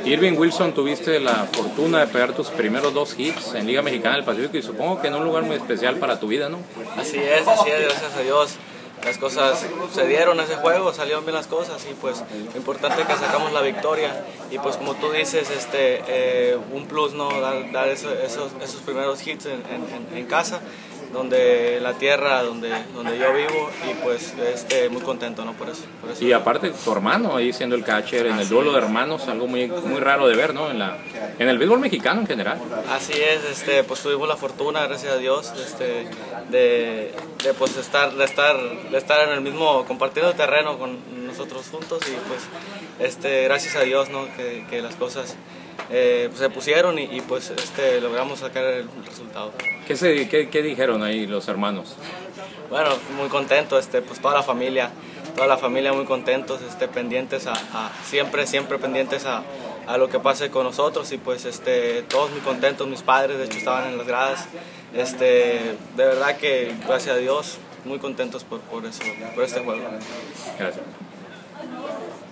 Irving Wilson, tuviste la fortuna de pegar tus primeros 2 hits en Liga Mexicana del Pacífico y supongo que en un lugar muy especial para tu vida, ¿no? Así es, gracias a Dios. Las cosas se dieron ese juego, salieron bien las cosas y pues lo importante es que sacamos la victoria y pues como tú dices, un plus, ¿no? Dar esos primeros hits en casa, donde la tierra donde yo vivo y pues muy contento, ¿no? Por eso. Y aparte tu hermano ahí siendo el catcher en el duelo de hermanos, algo muy raro de ver, ¿no? En el béisbol mexicano en general. Así es, pues tuvimos la fortuna, gracias a Dios, de estar en el mismo, compartiendo el terreno con nosotros juntos y pues gracias a Dios, ¿no? que las cosas pues, se pusieron y pues logramos sacar el resultado. ¿Qué dijeron ahí los hermanos? Bueno, muy contentos, pues toda la familia muy contentos, pendientes siempre pendientes a lo que pase con nosotros y pues todos muy contentos, mis padres de hecho estaban en las gradas, de verdad que gracias a Dios muy contentos por este juego. Gracias.